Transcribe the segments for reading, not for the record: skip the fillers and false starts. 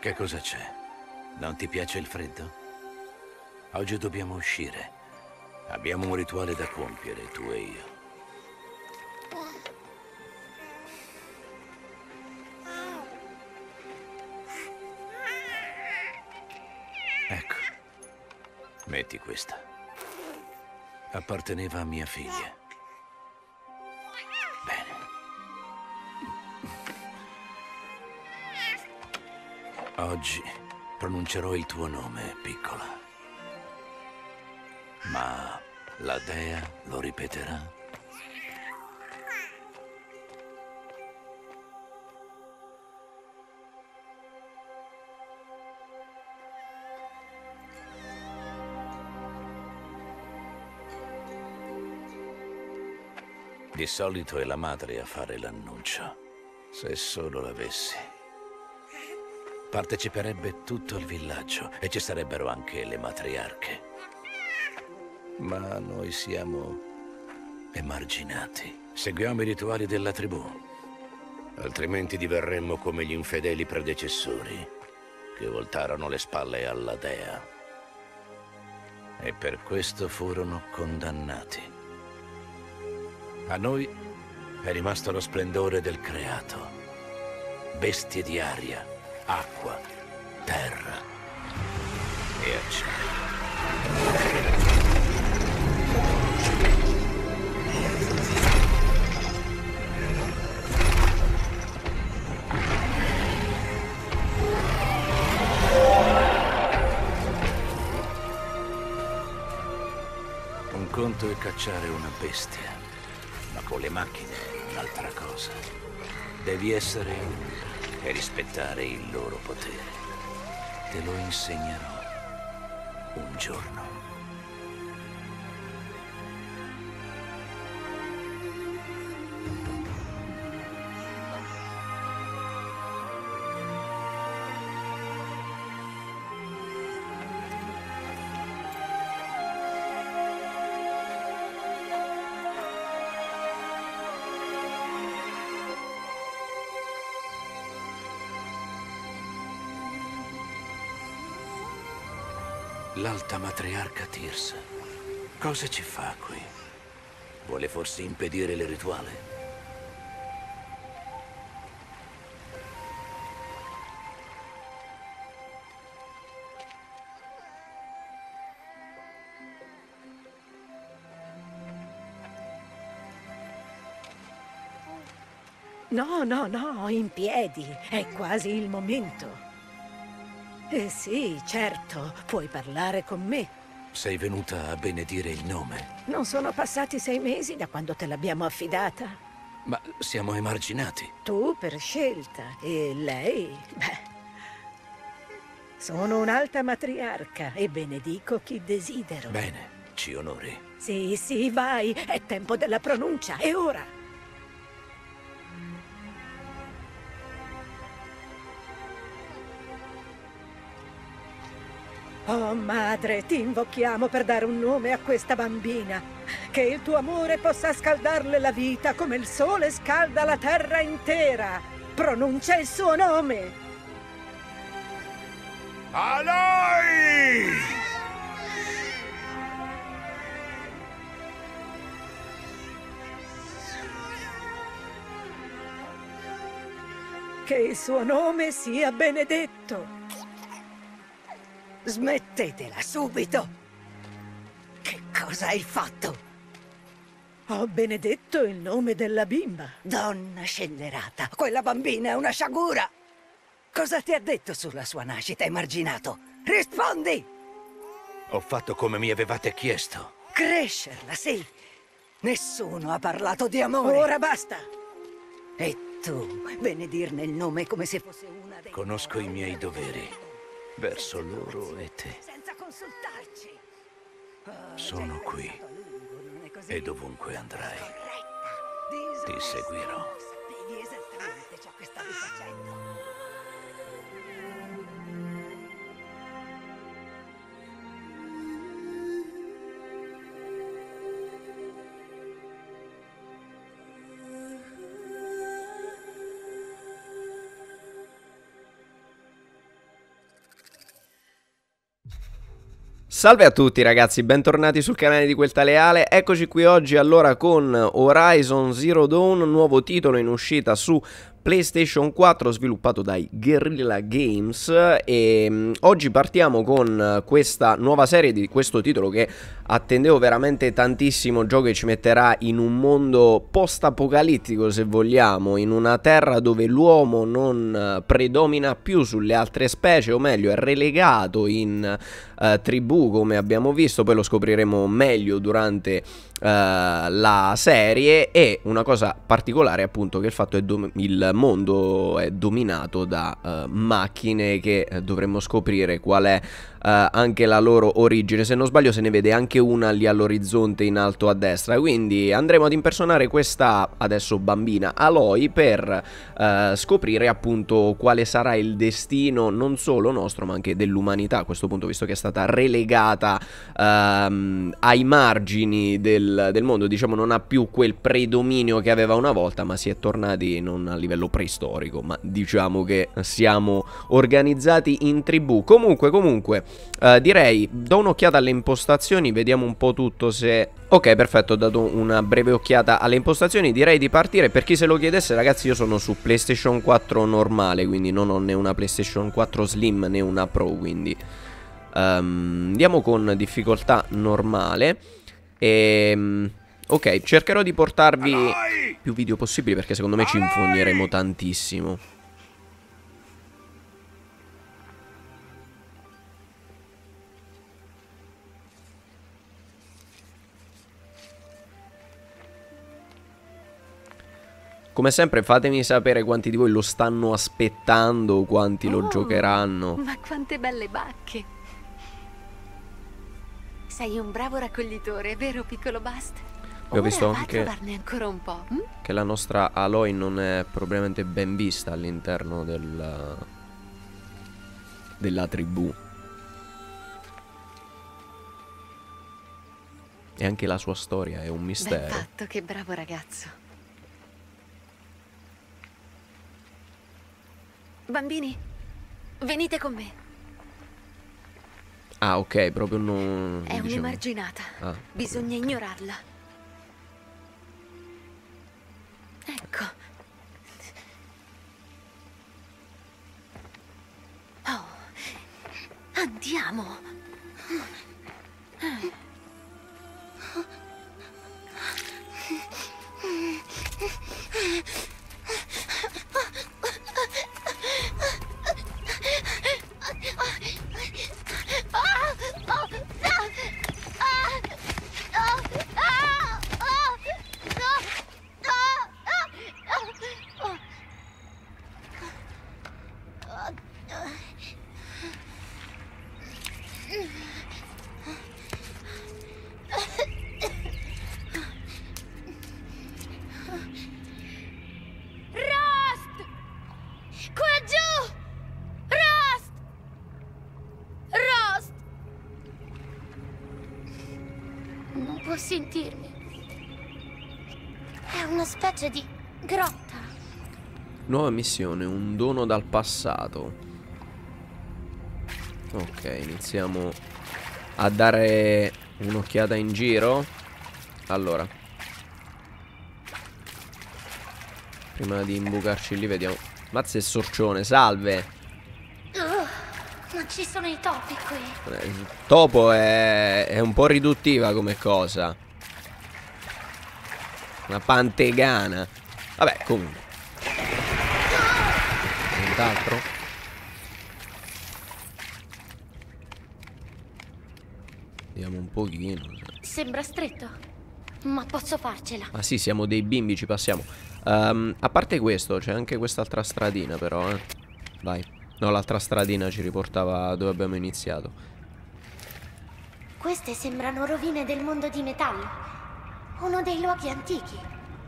Che cosa c'è? Non ti piace il freddo? Oggi dobbiamo uscire. Abbiamo un rituale da compiere, tu e io. Ecco, metti questa. Apparteneva a mia figlia. Bene. Oggi pronuncerò il tuo nome, piccola. Ma la dea lo ripeterà? Di solito è la madre a fare l'annuncio. Se solo l'avessi. Parteciperebbe tutto il villaggio e ci sarebbero anche le matriarche. Ma noi siamo emarginati. Seguiamo i rituali della tribù. Altrimenti diverremmo come gli infedeli predecessori che voltarono le spalle alla dea. E per questo furono condannati. A noi è rimasto lo splendore del creato. Bestie di aria, acqua, terra e acciaio. Un conto è cacciare una bestia, ma con le macchine è un'altra cosa. Devi essere uno e rispettare il loro potere. Te lo insegnerò un giorno. L'alta matriarca Tirsa. Cosa ci fa qui? Vuole forse impedire il rituale? No, no, no, in piedi. È quasi il momento. Sì, certo, puoi parlare con me. Sei venuta a benedire il nome. Non sono passati 6 mesi da quando te l'abbiamo affidata. Ma siamo emarginati. Tu per scelta e lei, beh, sono un'alta matriarca e benedico chi desidero. Bene, ci onori. Sì, sì, vai, è tempo della pronuncia, è ora. Oh, madre, ti invochiamo per dare un nome a questa bambina. Che il tuo amore possa scaldarle la vita come il sole scalda la terra intera. Pronuncia il suo nome. Aloy! Che il suo nome sia benedetto. Smettetela subito! Che cosa hai fatto? Ho benedetto il nome della bimba. Donna scellerata, quella bambina è una sciagura! Cosa ti ha detto sulla sua nascita, emarginato? Rispondi! Ho fatto come mi avevate chiesto. Crescerla, sì. Nessuno ha parlato di amore. Ora basta! E tu, benedirne il nome come se fosse una dei... Conosco i miei doveri verso loro e te. Senza consultarci. Sono qui e dovunque andrai ti seguirò. Sapevi esattamente ciò che stavi facendo. Salve a tutti ragazzi, bentornati sul canale di Quel Taleale. Eccoci qui oggi allora con Horizon Zero Dawn, nuovo titolo in uscita su PlayStation 4 sviluppato dai Guerrilla Games, e oggi partiamo con questa nuova serie di questo titolo che attendevo veramente tantissimo, gioco che ci metterà in un mondo post-apocalittico, se vogliamo, in una terra dove l'uomo non predomina più sulle altre specie, o meglio è relegato in tribù, come abbiamo visto, poi lo scopriremo meglio durante la serie. E una cosa particolare è appunto che il fatto è il mondo è dominato da macchine che dovremmo scoprire qual è anche la loro origine. Se non sbaglio se ne vede anche una lì all'orizzonte in alto a destra, quindi andremo ad impersonare questa adesso bambina Aloy per scoprire appunto quale sarà il destino non solo nostro ma anche dell'umanità a questo punto, visto che è stata relegata ai margini del mondo, diciamo non ha più quel predominio che aveva una volta, ma si è tornati non a livello preistorico, ma diciamo che siamo organizzati in tribù. Comunque direi do un'occhiata alle impostazioni, vediamo un po' tutto se... Ok, perfetto, ho dato una breve occhiata alle impostazioni, direi di partire. Per chi se lo chiedesse ragazzi, io sono su PlayStation 4 normale, quindi non ho né una PlayStation 4 Slim né una Pro, quindi andiamo con difficoltà normale. Ok, cercherò di portarvi più video possibili perché secondo me ci infogneremo tantissimo. Come sempre fatemi sapere quanti di voi lo stanno aspettando, quanti lo giocheranno. Ma quante belle bacche! Sei un bravo raccoglitore, vero piccolo Bast? Ho visto Ora anche trovarne ancora un po'. che la nostra Aloy non è propriamente ben vista all'interno della tribù. E anche la sua storia è un Ben mistero. fatto, che bravo ragazzo. Bambini, venite con me. Ah, ok, proprio non... È diciamo... un'emarginata. Ah, Bisogna ignorarla. Ecco. Oh, andiamo. Non può sentirmi. È una specie di grotta. Nuova missione, un dono dal passato. Ok, iniziamo a dare un'occhiata in giro. Allora, prima di imbucarci lì vediamo. Mazza e sorcione, salve. Ma ci sono i topi qui. Il topo è un po' riduttiva come cosa. Una pantegana. Vabbè, comunque. Nient'altro? Vediamo un pochino. Sembra stretto, ma posso farcela. Ah sì, siamo dei bimbi, ci passiamo. A parte questo, c'è anche quest'altra stradina però, Vai. No, l'altra stradina ci riportava dove abbiamo iniziato. Queste sembrano rovine del mondo di metallo. Uno dei luoghi antichi.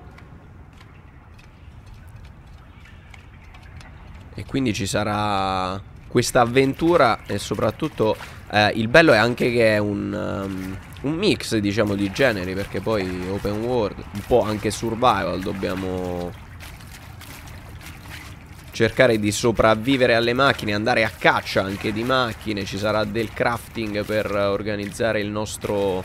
E quindi ci sarà questa avventura. E soprattutto il bello è anche che è un mix, diciamo, di generi, perché poi open world, un po' anche survival, dobbiamo cercare di sopravvivere alle macchine, andare a caccia anche di macchine. Ci sarà del crafting per organizzare il nostro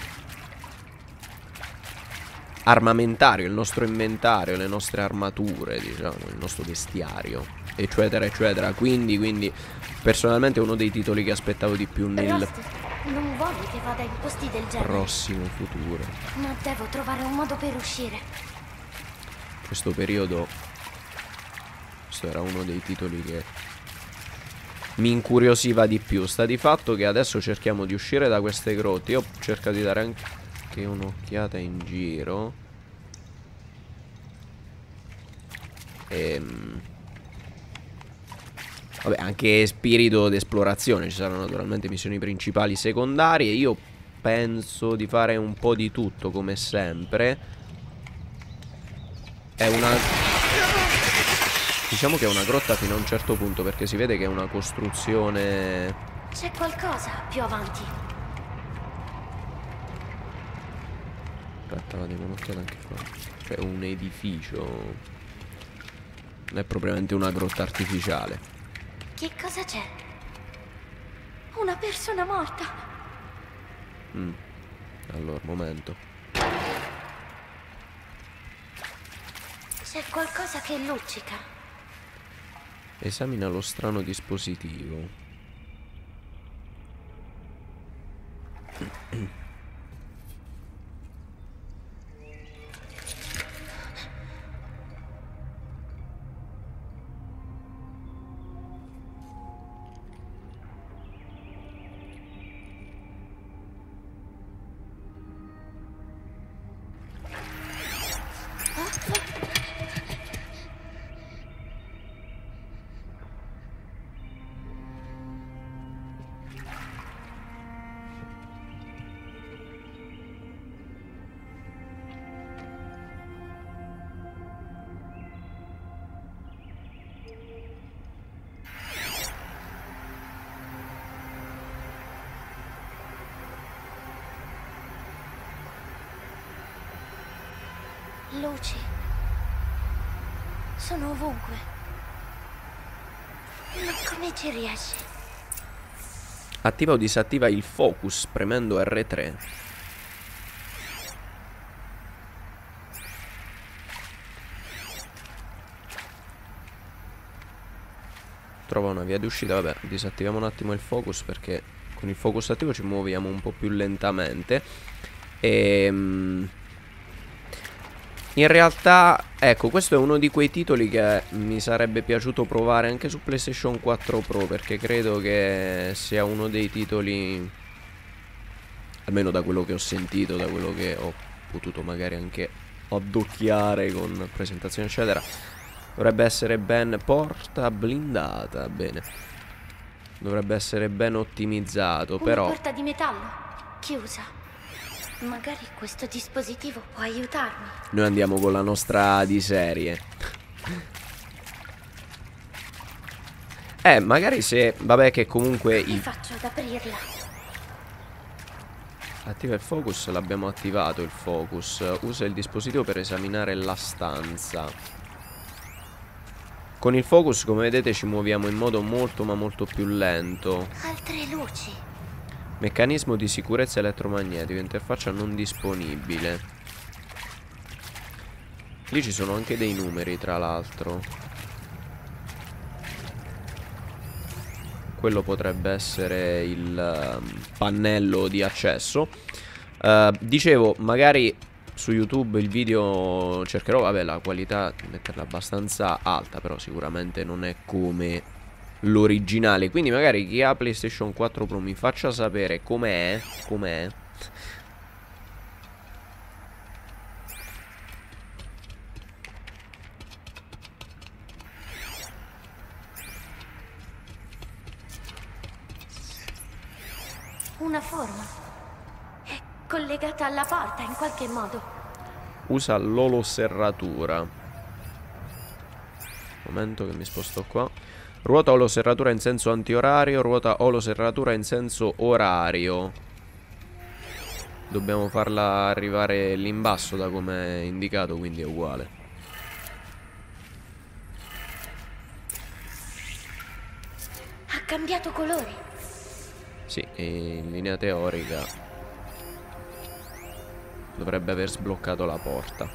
armamentario, il nostro inventario, le nostre armature, diciamo, il nostro vestiario, eccetera eccetera. Quindi personalmente è uno dei titoli che aspettavo di più nel Rust, non voglio che vada in posti del genere. prossimo futuro. Ma devo trovare un modo per uscire. Questo periodo, questo era uno dei titoli che mi incuriosiva di più. Sta di fatto che adesso cerchiamo di uscire da queste grotte. Io ho cercato di dare anche un'occhiata in giro. Vabbè, anche spirito d'esplorazione. Ci saranno naturalmente missioni principali, secondarie. Io penso di fare un po' di tutto, come sempre. È una... diciamo che è una grotta fino a un certo punto, perché si vede che è una costruzione... C'è qualcosa più avanti. Aspetta, vediamo un'occhiata anche qua. Cioè un edificio. Non è propriamente una grotta artificiale. Che cosa c'è? Una persona morta. Allora, momento. C'è qualcosa che luccica. Esamina lo strano dispositivo. Luci. Sono ovunque. Ma come ci riesci? Attiva o disattiva il focus premendo R3. Trova una via di uscita. Vabbè, disattiviamo un attimo il focus, perché con il focus attivo ci muoviamo un po' più lentamente. In realtà, ecco, questo è uno di quei titoli che mi sarebbe piaciuto provare anche su PlayStation 4 Pro, perché credo che sia uno dei titoli, almeno da quello che ho sentito, da quello che ho potuto magari anche addocchiare con presentazioni eccetera, dovrebbe essere ben... porta blindata, bene. Dovrebbe essere ben ottimizzato, però... Una porta di metallo, chiusa. Magari questo dispositivo può aiutarmi. Noi andiamo con la nostra di serie. Magari se... vabbè, che comunque... Come faccio ad aprirla? Attiva il focus, l'abbiamo attivato il focus. Usa il dispositivo per esaminare la stanza. Con il focus, come vedete, ci muoviamo in modo molto ma molto più lento. Altre luci. Meccanismo di sicurezza elettromagnetico, interfaccia non disponibile. Lì ci sono anche dei numeri, tra l'altro. Quello potrebbe essere il pannello di accesso. Dicevo, magari su YouTube il video cercherò, vabbè, la qualità di metterla abbastanza alta, però sicuramente non è come l'originale. Quindi magari chi ha PlayStation 4 Pro mi faccia sapere com'è. Una forma. È collegata alla porta in qualche modo. Usa l'oloserratura. Momento che mi sposto qua. Ruota oloserratura in senso antiorario. Ruota oloserratura in senso orario. Dobbiamo farla arrivare lì in basso da come è indicato, quindi è uguale. cambiato colore. Sì, e in linea teorica dovrebbe aver sbloccato la porta.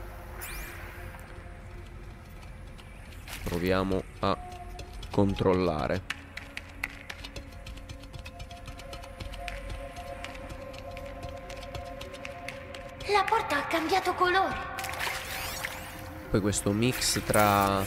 Proviamo a controllare. La porta ha cambiato colore. Poi questo mix tra...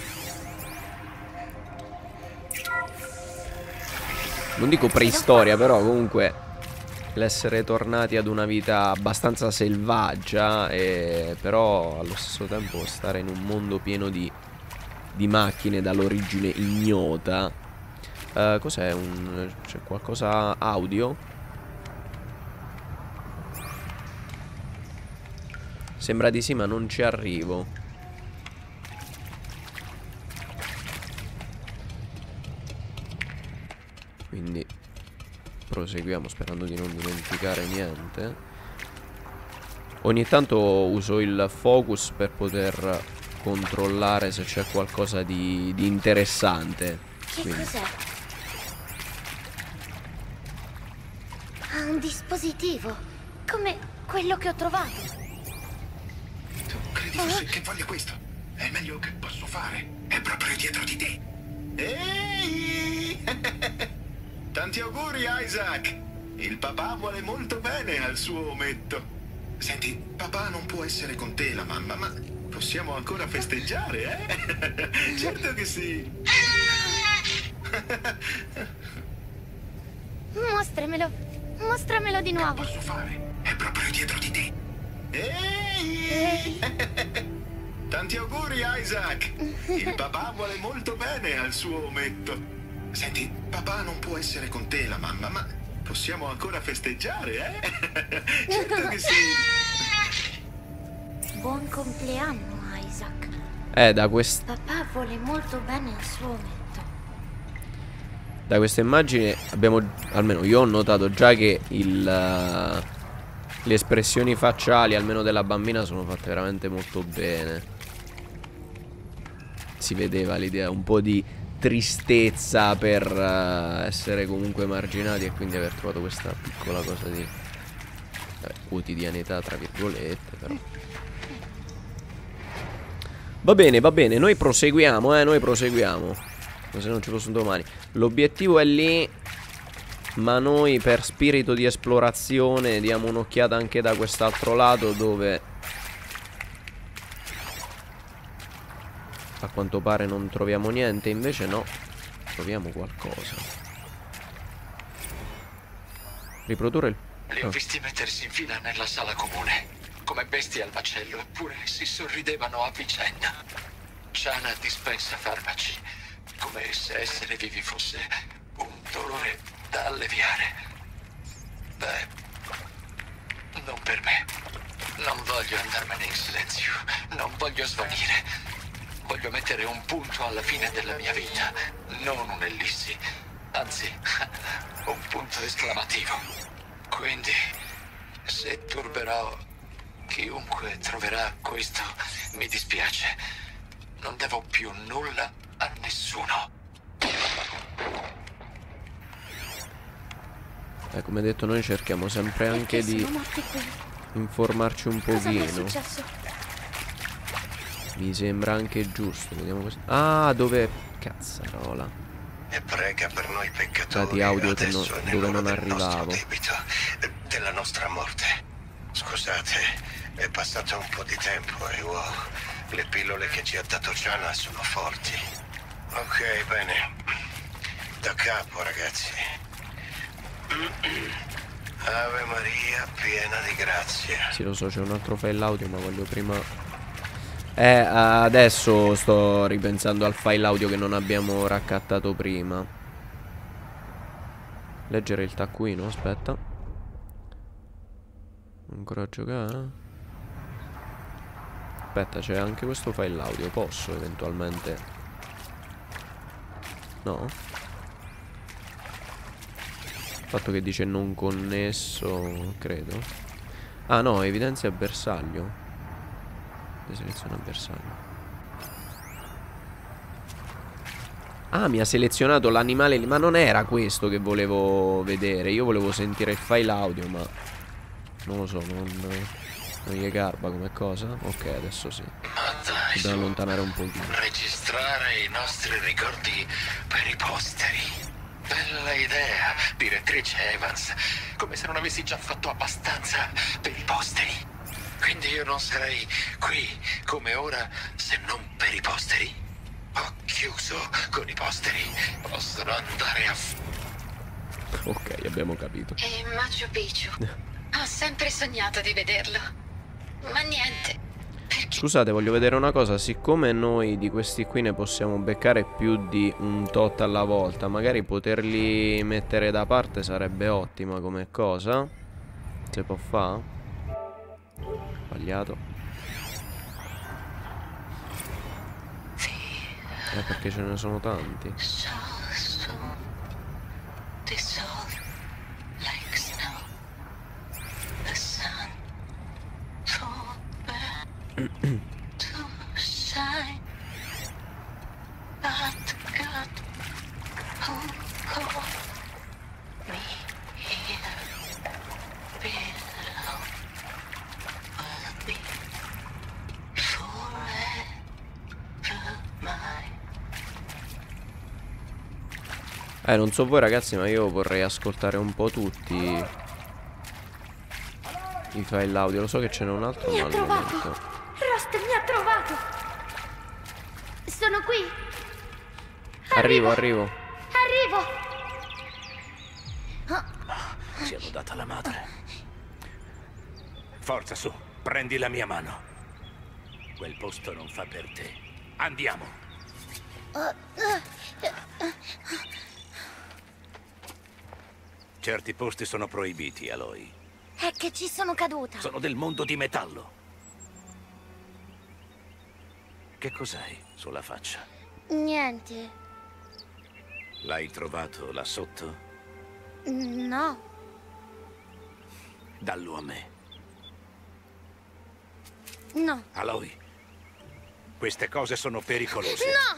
non dico preistoria, però comunque l'essere tornati ad una vita abbastanza selvaggia e però allo stesso tempo stare in un mondo pieno di macchine dall'origine ignota. Cos'è? C'è qualcosa audio? Sembra di sì, ma non ci arrivo. Quindi proseguiamo sperando di non dimenticare niente. Ogni tanto uso il focus per poter controllare se c'è qualcosa di interessante. Che Quindi cos'è? Ha un dispositivo, come quello che ho trovato. Tu credi forse che voglia questo? È il meglio che posso fare. È proprio dietro di te. Ehi! Tanti auguri, Isaac. Il papà vuole molto bene al suo ometto. Senti, papà non può essere con te, la mamma, ma possiamo ancora festeggiare, eh? Certo che sì. Mostramelo di nuovo. Posso fare? È proprio dietro di te. Ehi! Tanti auguri, Isaac. Il papà vuole molto bene al suo ometto. Senti, papà non può essere con te, la mamma, ma possiamo ancora festeggiare, eh? Certo che sì. Buon compleanno, Isaac. da Papà vuole molto bene al suo ometto. Da questa immagine abbiamo, almeno io ho notato già che le espressioni facciali, almeno della bambina, sono fatte veramente molto bene. Si vedeva l'idea, un po' di tristezza per essere comunque marginati e quindi aver trovato questa piccola cosa di quotidianità, tra virgolette, però. Va bene, noi proseguiamo, ma se non ci fosse un domani. L'obiettivo è lì, ma noi per spirito di esplorazione diamo un'occhiata anche da quest'altro lato, dove a quanto pare non troviamo niente. Invece no, troviamo qualcosa. Riprodurre il... Li ho visti mettersi in fila nella sala comune, come bestie al macello, eppure si sorridevano a vicenda. Chana dispensa farmaci, come se essere vivi fosse un dolore da alleviare. Beh, non per me. Non voglio andarmene in silenzio, non voglio svanire. Voglio mettere un punto alla fine della mia vita, non un'ellissi, anzi, un punto esclamativo. Quindi, se turberò chiunque troverà questo, mi dispiace. Non devo più nulla a nessuno. Come detto, noi cerchiamo sempre anche di informarci un pochino. Mi sembra anche giusto. Vediamo questo. Ah, dove... cazzarola. E prega per noi peccatori. Dati audio che dove non arrivavo. Debito, della nostra morte. Scusate, è passato un po' di tempo e wow, le pillole che ci ha dato Chana sono forti. Ok, bene. Da capo, ragazzi. Ave Maria, piena di grazia. Sì, lo so, c'è un altro file audio, ma voglio prima... adesso sto ripensando al file audio che non abbiamo raccattato prima. Leggere il taccuino, aspetta. Ancora a giocare? Aspetta, c'è anche questo file audio. Posso eventualmente... no? Il fatto che dice non connesso, credo. Ah no, evidenzia bersaglio. Seleziona bersaglio. Ah, mi ha selezionato l'animale lì. Ma non era questo che volevo vedere. Io volevo sentire il file audio, ma non lo so, non gli garba come cosa. Ok, adesso sì. Ma dai, Dobbiamo allontanare un pochino. registrare i nostri ricordi per i posteri. Bella idea, direttrice Evans. Come se non avessi già fatto abbastanza per i posteri. Quindi io non sarei qui come ora se non per i posteri. Ho chiuso con i posteri. Possono andare a... Ok, abbiamo capito. E Machu Picchu. Ho sempre sognato di vederlo. Ma niente. Perché? Scusate, voglio vedere una cosa. Siccome noi di questi qui ne possiamo beccare più di un tot alla volta, magari poterli mettere da parte sarebbe ottima come cosa. Se può fare? Sbagliato. Perché ce ne sono tanti. Non so voi ragazzi, ma io vorrei ascoltare un po' tutti i file audio. Lo so che ce n'è un altro, Mi ma ha al momento. trovato! Rost mi ha trovato! Sono qui! Arrivo. Arrivo! Ci hanno data la madre. Forza su, prendi la mia mano. Quel posto non fa per te. Andiamo. Certi posti sono proibiti, Aloy. È che ci sono caduta. Sono del mondo di metallo. Che cos'hai sulla faccia? Niente. L'hai trovato là sotto? No. Dallo a me. No. Aloy, queste cose sono pericolose. No!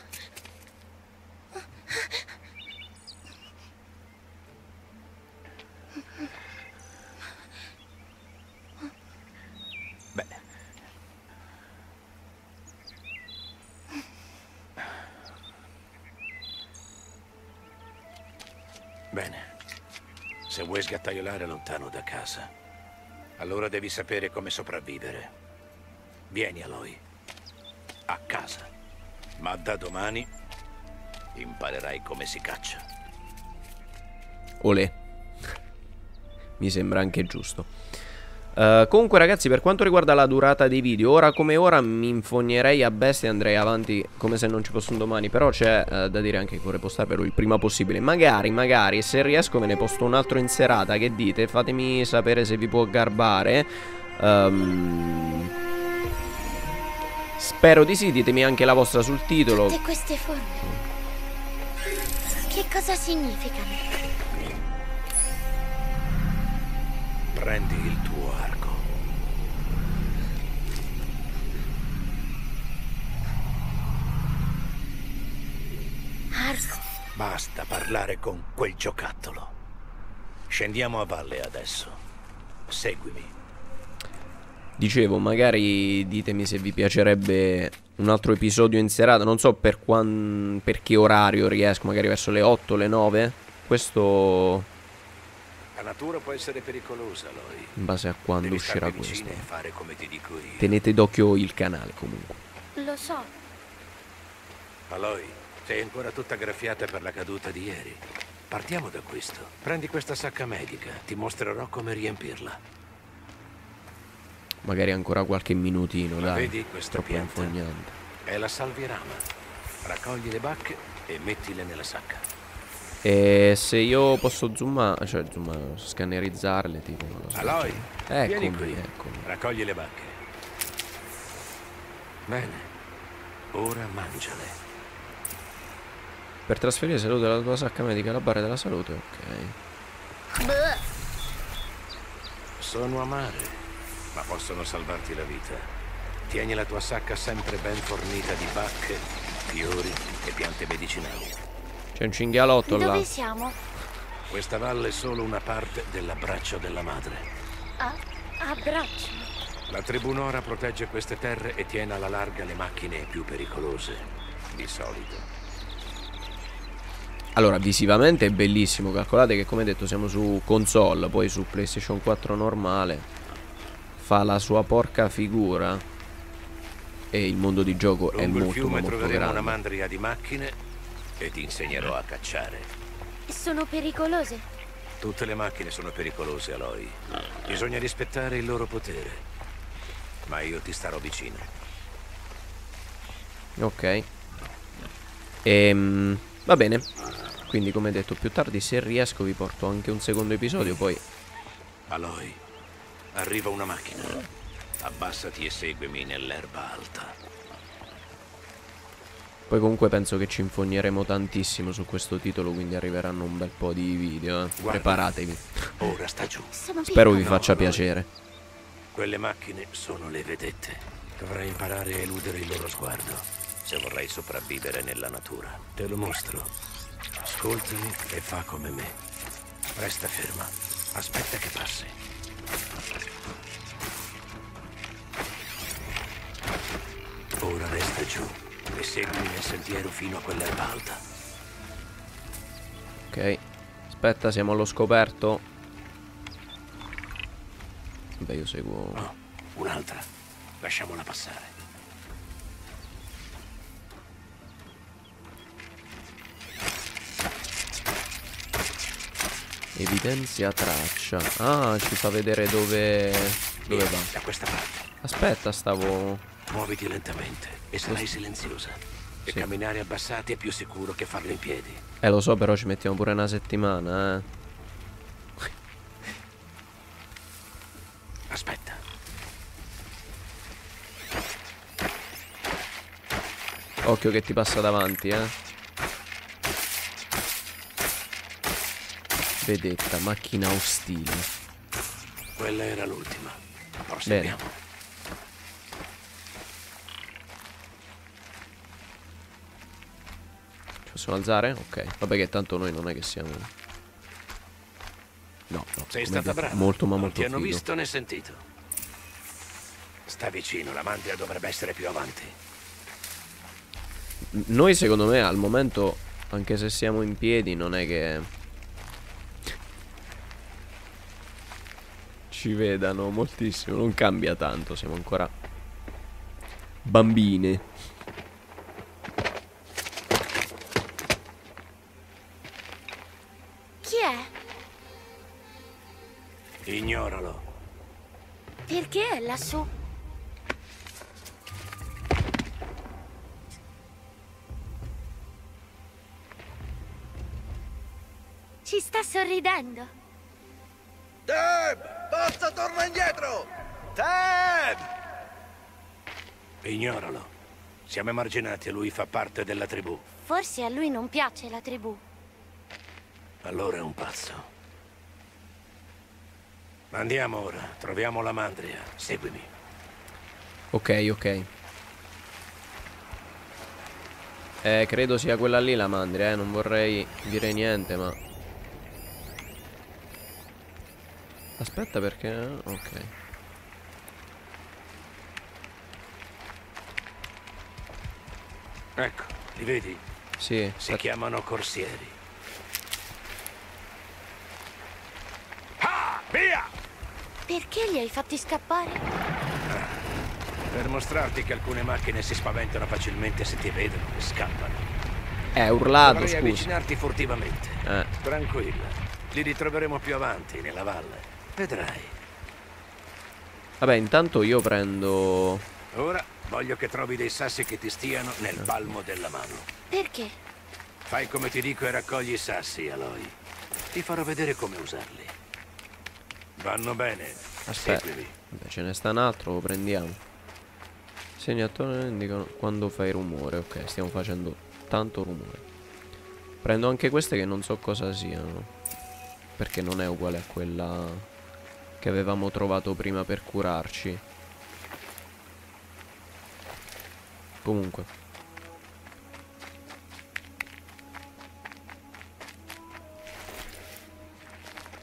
Beh. Bene. Se vuoi sgattaiolare lontano da casa, allora devi sapere come sopravvivere. Vieni, Aloy. A casa. Ma da domani imparerai come si caccia. Olè. Mi sembra anche giusto. Comunque ragazzi, per quanto riguarda la durata dei video, ora come ora mi infognerei a bestia e andrei avanti come se non ci fosse un domani. Però c'è da dire anche che vorrei postarvelo il prima possibile. Magari se riesco ve ne posto un altro in serata. Che dite? Fatemi sapere se vi può garbare. Spero di sì, ditemi anche la vostra sul titolo. Tutte queste forme. Che cosa significano? Prendi il tuo arco. Arco. Basta parlare con quel giocattolo. Scendiamo a valle adesso. Seguimi. Dicevo, magari ditemi se vi piacerebbe un altro episodio in serata. Non so per che orario riesco, magari verso le 8, le 9. Questo La natura può essere pericolosa, Aloy. in base a quando Devi uscirà starmi questo. vicino e fare come ti dico io. Tenete d'occhio il canale comunque. Lo so. Aloy, sei ancora tutta graffiata per la caduta di ieri. Partiamo da questo. Prendi questa sacca medica, ti mostrerò come riempirla. Magari ancora qualche minutino, Ma dai. vedi questa Troppo pianta? infognante. È la salvirama. Raccogli le bacche e mettile nella sacca. E se io posso zoomare, cioè scannerizzarle, tipo. Non lo so. Aloy, vieni Eccomi, qui. eccomi. Raccogli le bacche. Bene. Ora mangiale. Per trasferire salute dalla tua sacca medica alla barra della salute, ok. Bleh. Sono amare, ma possono salvarti la vita. Tieni la tua sacca sempre ben fornita di bacche, fiori e piante medicinali. C'è un cinghialotto là. Dove siamo? Questa valle è solo una parte dell'abbraccio della madre. A braccio. La tribù Nora protegge queste terre e tiene alla larga le macchine più pericolose, di solito. Allora, visivamente è bellissimo. Calcolate che, come detto, siamo su console, poi su PlayStation 4 normale. Fa la sua porca figura. E il mondo di gioco è Lungo il molto, fiume molto troveremo grande. una mandria di macchine e ti insegnerò a cacciare. Sono pericolose. Tutte le macchine sono pericolose, Aloy. Bisogna rispettare il loro potere. Ma io ti starò vicino. Ok. Va bene. Quindi, come detto, più tardi, se riesco, vi porto anche un secondo episodio. Poi Aloy, arriva una macchina. Abbassati e seguimi nell'erba alta. Poi comunque penso che ci infogneremo tantissimo su questo titolo, quindi arriveranno un bel po' di video, Guarda, preparatevi. ora sta giù. Sono Spero vi piccole. faccia piacere. Quelle macchine sono le vedette. Dovrai imparare a eludere il loro sguardo se vorrai sopravvivere nella natura. Te lo mostro. Ascoltami e fa come me. Resta ferma. Aspetta che passi. Ora resta giù e seguimi nel sentiero fino a quell'erba alta. Ok. Aspetta, siamo allo scoperto. Beh, io seguo. Oh, un'altra. Lasciamola passare. Evidenzia traccia. Ah, ci fa vedere dove Vieni, va. da questa parte. Aspetta, stavo. Muoviti lentamente e sarai silenziosa. E Sì. camminare abbassati è più sicuro che farlo in piedi. Lo so, però ci mettiamo pure una settimana, Aspetta. Occhio che ti passa davanti, Vedetta, macchina ostile. Quella era l'ultima. Proseguiamo. Ci possiamo alzare? Ok. Vabbè che tanto noi non è che siamo. No, Sei come stata detto, brava. molto ma Non molto ti hanno figo. visto né sentito. Sta vicino, la mandria dovrebbe essere più avanti. Noi secondo me al momento, anche se siamo in piedi, non è che ci vedano moltissimo. Non cambia tanto, siamo ancora bambine. Chi è? Ignoralo. Perché è lassù? Ci sta sorridendo. Deb! Forza, torna indietro! Deb! Ignoralo. Siamo emarginati e lui fa parte della tribù. Forse a lui non piace la tribù. Allora è un pazzo. Andiamo ora, troviamo la mandria. Seguimi. Ok, ok. Credo sia quella lì la mandria, non vorrei dire niente, ma aspetta perché. Ok. Ecco, li vedi? Sì, Si chiamano corsieri. Via! Perché li hai fatti scappare? Per mostrarti che alcune macchine si spaventano facilmente se ti vedono e scappano. urlato, Dovrei scusa. avvicinarti furtivamente. Tranquilla, li ritroveremo più avanti, nella valle. Vedrai. Vabbè, intanto io prendo. Ora voglio che trovi dei sassi che ti stiano nel palmo della mano. Perché? Fai come ti dico e raccogli i sassi, Aloy. Ti farò vedere come usarli. Vanno bene. Aspetta. Seguimi. Vabbè, ce ne sta un altro, lo prendiamo. Segnatore indicano quando fai rumore. Ok, stiamo facendo tanto rumore. Prendo anche queste che non so cosa siano, perché non è uguale a quella che avevamo trovato prima per curarci. Comunque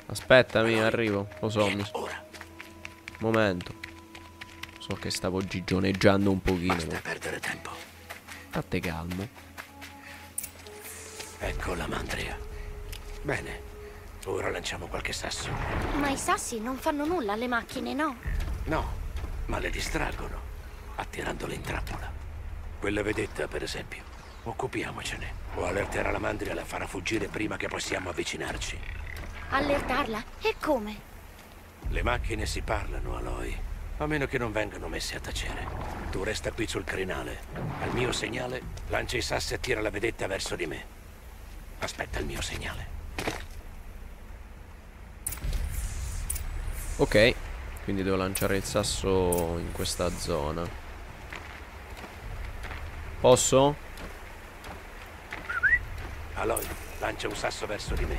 Aspettami, arrivo. Lo so, Ora. Momento. So che stavo gigioneggiando un pochino. Basta perdere tempo. State calmo. Ecco la mandria. Bene. Ora lanciamo qualche sasso. Ma i sassi non fanno nulla alle macchine, no? No, ma le distraggono, attirandole in trappola. Quella vedetta, per esempio. Occupiamocene. O allerterà la mandria e la farà fuggire prima che possiamo avvicinarci. Allertarla? E come? Le macchine si parlano, Aloy. A meno che non vengano messe a tacere. Tu resta qui sul crinale. Al mio segnale, lancia i sassi e attira la vedetta verso di me. Aspetta il mio segnale. Ok, quindi devo lanciare il sasso in questa zona. Posso? Aloy, lancia un sasso verso di me.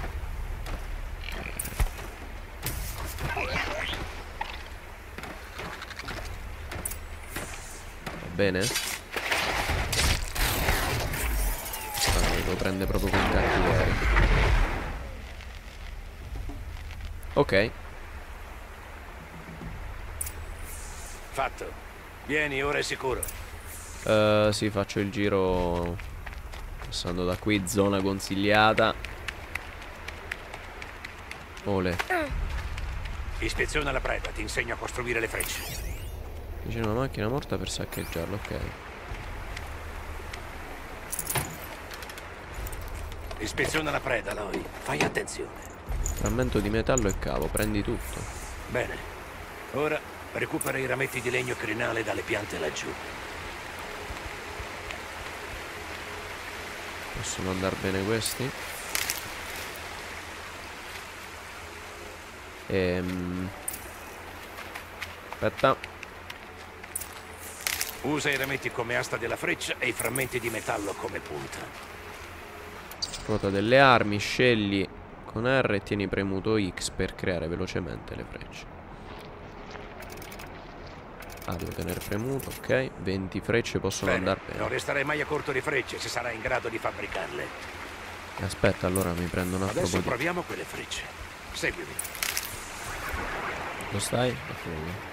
Va bene? Lo prende proprio con cattiveria. Ok. Fatto. Vieni, ora è sicuro. Sì, faccio il giro passando da qui, zona consigliata. Ole. Ispeziona la preda, ti insegno a costruire le frecce. Vicino a una macchina morta per saccheggiarlo, ok. Ispeziona la preda, Aloy. Fai attenzione. Frammento di metallo e cavo, prendi tutto. Bene. Ora recupera i rametti di legno crinale dalle piante laggiù. Possono andare bene questi? Aspetta. Usa i rametti come asta della freccia e i frammenti di metallo come punta. Ruota delle armi, scegli con R e tieni premuto X per creare velocemente le frecce. Ah, devo tenere premuto, ok. 20 frecce possono andare bene. Non resterai mai a corto di frecce se sarai in grado di fabbricarle. Aspetta, allora mi prendo un altro po' Adesso di... proviamo quelle frecce. Seguimi. Lo stai? Ok.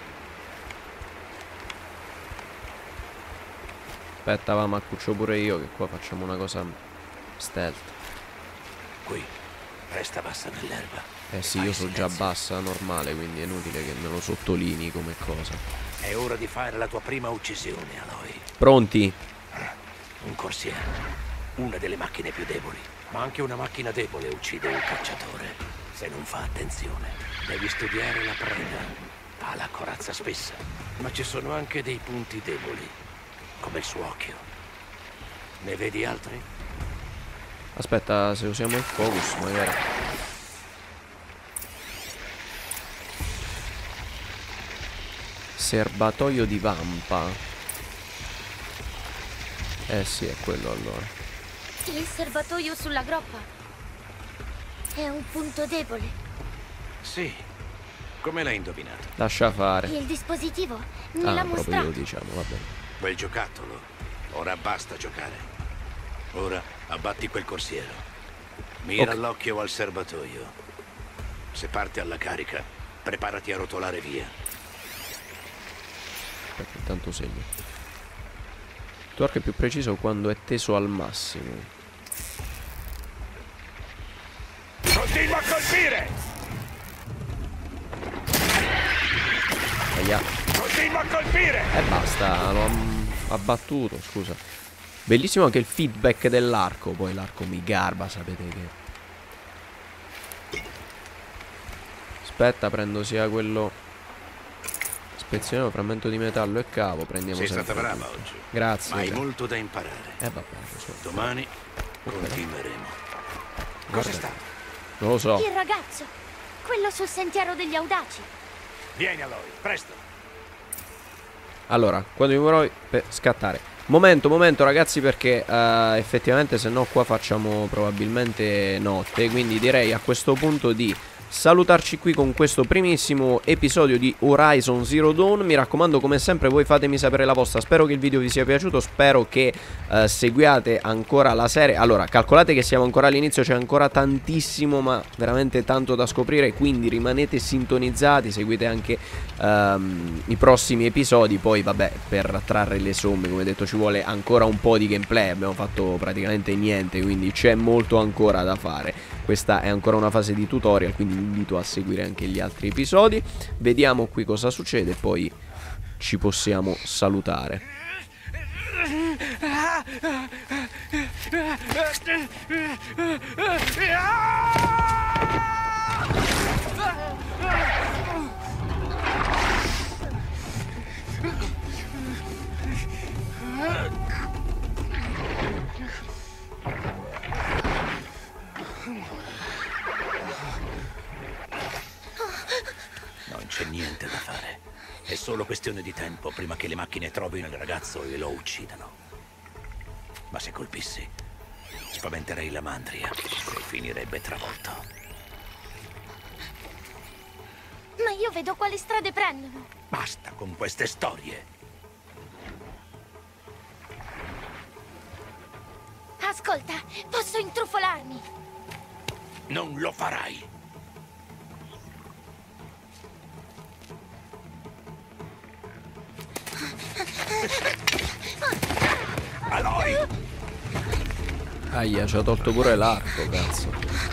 Aspetta, va, ma accuccio pure io che qua facciamo una cosa stealth. Qui. Resta bassa nell'erba. Eh sì, io sono già bassa, normale, quindi è inutile che me lo sottolinei come cosa. È ora di fare la tua prima uccisione, Aloy. Pronti? Un corsiere. Una delle macchine più deboli. Ma anche una macchina debole uccide un cacciatore. Se non fa attenzione. Devi studiare la preda. Ha la corazza spessa. Ma ci sono anche dei punti deboli. Come il suo occhio. Ne vedi altri? Aspetta, se usiamo il focus magari. Serbatoio di vampa. Eh sì, è quello allora. Il serbatoio sulla groppa è un punto debole. Sì. Come l'hai indovinato? Lascia fare. Il dispositivo me l'ha proprio mostrato. io, diciamo, va bene. Quel giocattolo. Ora basta giocare. Ora abbatti quel corsiero. Mira Ok. l'occhio al serbatoio. Se parte alla carica, preparati a rotolare via. Aspetta, intanto segno. Il tuo arco è più preciso quando è teso al massimo. Continua a colpire! Aia. Continua a colpire! E basta, l'ho abbattuto, scusa. Bellissimo anche il feedback dell'arco. Poi l'arco mi garba, sapete che. Aspetta, prendo sia quello. Ispezioniamo frammento di metallo e cavo. Prendiamo Sei sempre stata brava tutto. oggi. Grazie. Ma hai molto da imparare. Vabbè, lo so. Domani continueremo. Guarda. Cosa sta? Non lo so. Il ragazzo, quello sul sentiero degli audaci. Vieni Aloy, presto. Allora, quando mi muovo per scattare. Momento ragazzi, perché effettivamente se no qua facciamo probabilmente notte. Quindi direi a questo punto di salutarci qui con questo primissimo episodio di Horizon Zero Dawn. Mi raccomando, come sempre, voi fatemi sapere la vostra. Spero che il video vi sia piaciuto, spero che seguiate ancora la serie. Allora, calcolate che siamo ancora all'inizio, c'è ancora tantissimo, ma veramente tanto da scoprire, quindi rimanete sintonizzati, seguite anche i prossimi episodi. Poi vabbè, per trarre le somme, come detto, ci vuole ancora un po' di gameplay, abbiamo fatto praticamente niente, quindi c'è molto ancora da fare. Questa è ancora una fase di tutorial, quindi vi invito a seguire anche gli altri episodi. Vediamo qui cosa succede e poi ci possiamo salutare. Non c'è niente da fare. È solo questione di tempo prima che le macchine trovino il ragazzo e lo uccidano. Ma se colpissi, spaventerei la Mandria e finirebbe travolto. Ma io vedo quali strade prendono. Basta con queste storie. Ascolta, posso intrufolarmi. Non lo farai. Aloy! Aia, ci ha tolto pure l'arco, cazzo.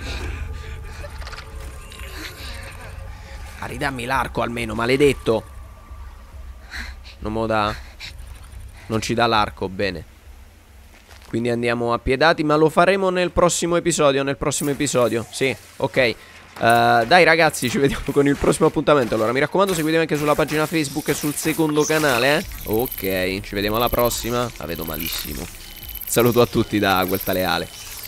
Ah, ridammi l'arco almeno, maledetto. Non me lo dà. Non ci dà l'arco, bene. Quindi andiamo appiedati, ma lo faremo nel prossimo episodio. Sì, ok. Dai ragazzi, ci vediamo con il prossimo appuntamento. Allora, mi raccomando, seguitemi anche sulla pagina Facebook e sul secondo canale, Ok, ci vediamo alla prossima. La vedo malissimo. Saluto a tutti da Guelta Leale.